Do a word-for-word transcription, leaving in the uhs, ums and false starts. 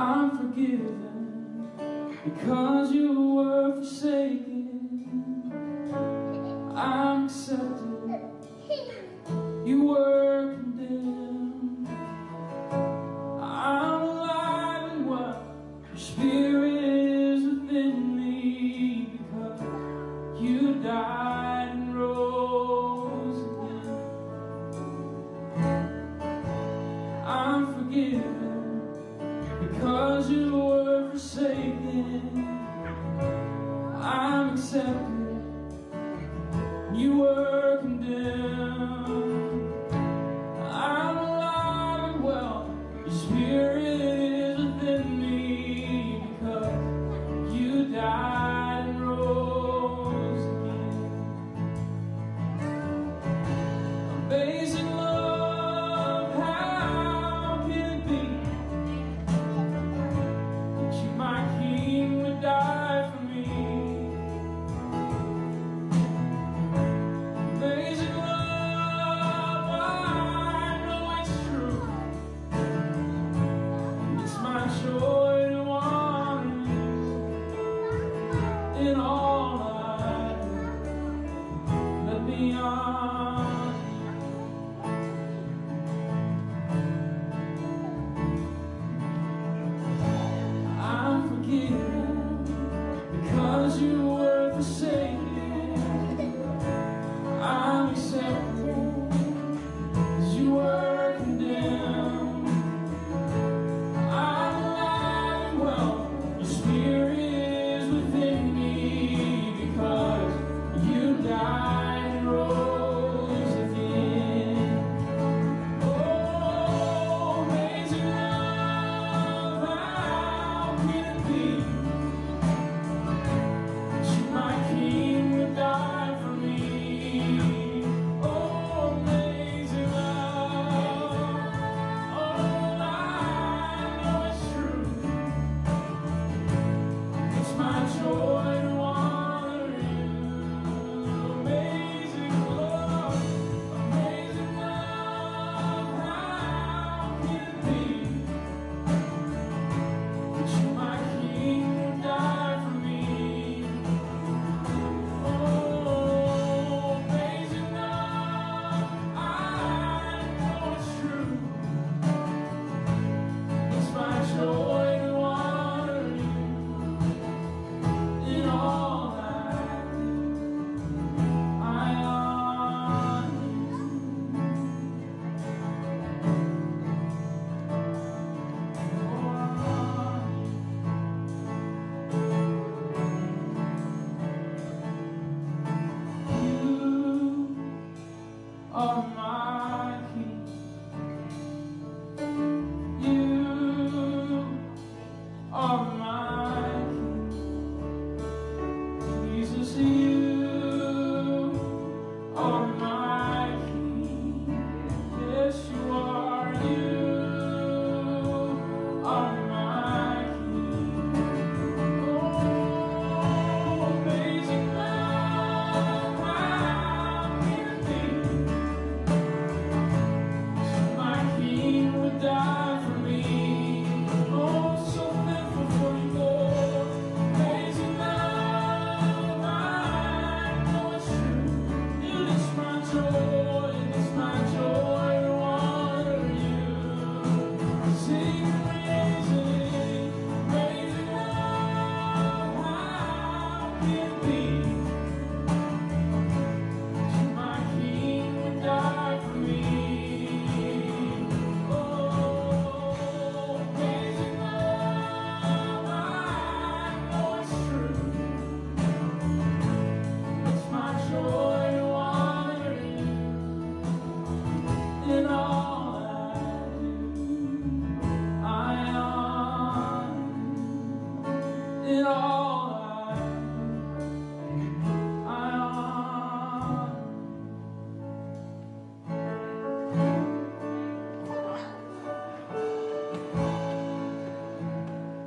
I'm forgiven because you were forsaken. I'm accepted, you were condemned. I'm alive and well, your spirit is within me, because you died and rose again. I'm forgiven because you were forsaken. I'm accepted, you were condemned. I'm alive and well, your spirit is within me, because you died and rose again. Amazing love, how can it be that you, my King, would die for me? Amazing love, I know it's true. It's my joy.